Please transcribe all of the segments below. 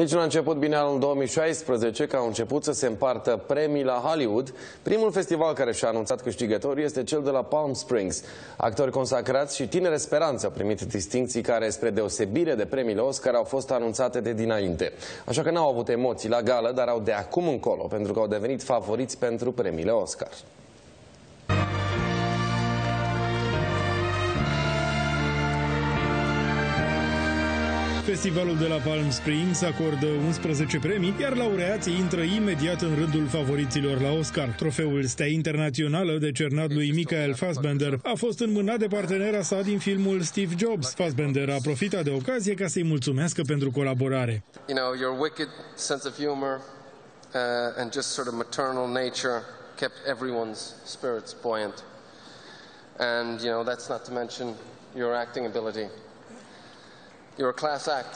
Deci nu a început bine anul 2016, că au început să se împartă premii la Hollywood. Primul festival care și-a anunțat câștigătorii este cel de la Palm Springs. Actori consacrați și tinere speranțe au primit distincții care, spre deosebire de premiile Oscar, au fost anunțate de dinainte. Așa că n-au avut emoții la gală, dar au de acum încolo, pentru că au devenit favoriți pentru premiile Oscar. Festivalul de la Palm Springs acordă 11 premii, iar laureații intră imediat în rândul favoriților la Oscar. Trofeul Stea Internațională, decernat lui Michael Fassbender, a fost înmânat de partenera sa din filmul Steve Jobs. Fassbender a profitat de ocazie ca să-i mulțumească pentru colaborare. You know, your wicked sense of humor and just sort of maternal nature kept everyone's spirits buoyant. And, you know, that's not to mention your acting ability. You're a class act.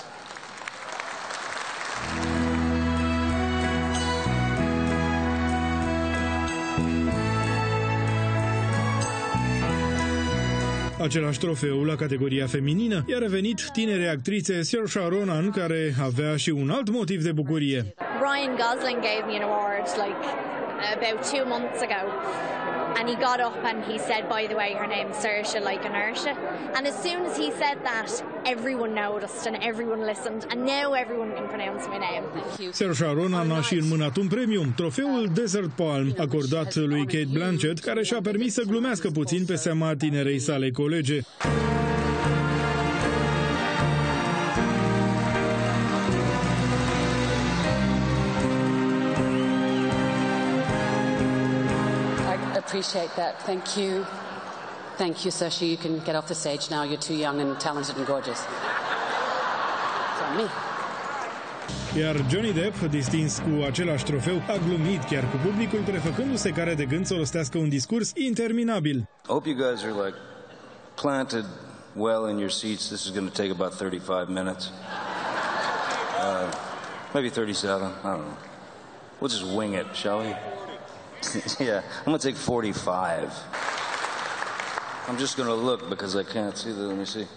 Același trofeu la categoria feminină i-a revenit tinerei actrițe Saoirse Ronan, care avea și un alt motiv de bucurie. Ryan Gosling gave me an award like about 2 months ago. And he got up and he said, by the way, her name's Saoirse, like inertia. And as soon as he said that, everyone noticed and everyone listened. And now everyone can pronounce my name. Saoirse Ronan a și înmânat un premiu, trofeul Desert Palm, acordat lui Cate Blanchett, care și-a permis să glumească puțin pe seama tinerei sale colege. Appreciate that. Thank you, Saoirse. You can get off the stage now. You're too young and talented and gorgeous. It's on me. Iar Johnny Depp, distins cu același trofeu, a glumit chiar cu publicul, prefăcându-se că are de gând să rostească un discurs interminabil. I hope you guys are like planted well in your seats. This is going to take about 35 minutes. Maybe 37. I don't know. We'll just wing it, shall we? Yeah, I'm going to take 45. I'm just going to look because I can't see the, let me see.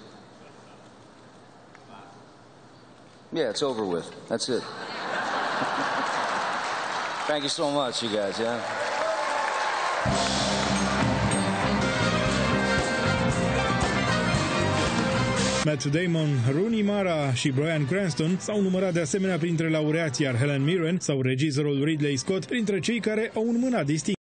Yeah, it's over with. That's it. Thank you so much, you guys, yeah? Matt Damon, Rooney Mara și Bryan Cranston s-au numărat de asemenea printre laureați, iar Helen Mirren sau regizorul Ridley Scott printre cei care au înmânat distinții.